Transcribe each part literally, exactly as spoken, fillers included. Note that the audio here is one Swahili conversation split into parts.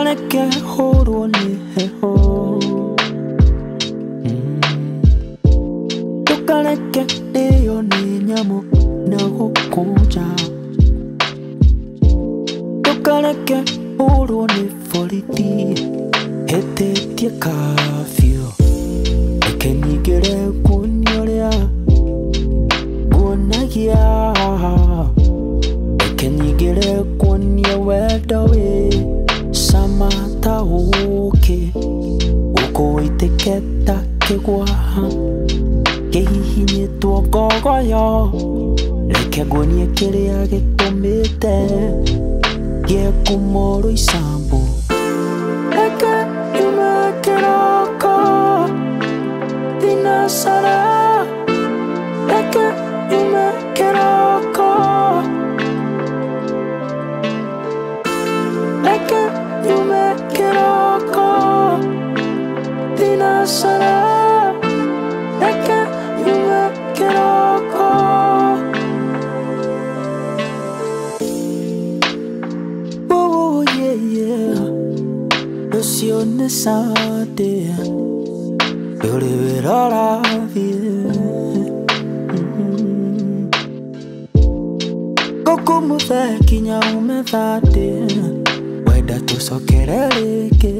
Tukareke hurwo ni heho, tukareke iyo ni nyamu na gukunja, tukareke hurwo ni borithi ĩtĩtie kafyu, reke nyingĩre kuonia ũrĩa nguonagia, reke nyingĩre kuonia wendo wĩ cama ta ũkĩ, gũkũ wĩitĩke ta kĩgwa kĩhihinyĩtwo ngogoyo, reke nguonie kĩrĩa gĩtũmĩte gĩkumũrwo icambũ. Reke yume kĩroko thinacara, reke yume kĩroko, reke yume kĩroko thinacara, reke yume kĩroko. Oh yeah yeah, rũciũ nĩ Sunday, rũrĩ wĩra ũrathiĩ, gũkũ mũthee kinya ume thate, wenda tũcokere rĩngĩ.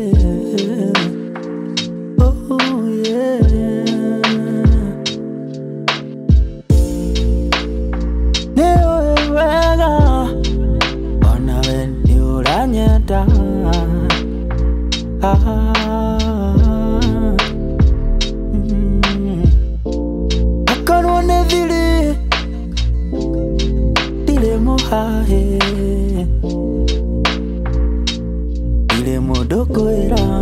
Oh yeah, nĩ ũĩ wega onawe nĩ ũranyenda. Ah, mm. Akorwo nĩ thiri ndirĩ mũhahe, ndirĩ mũndũ ngwĩra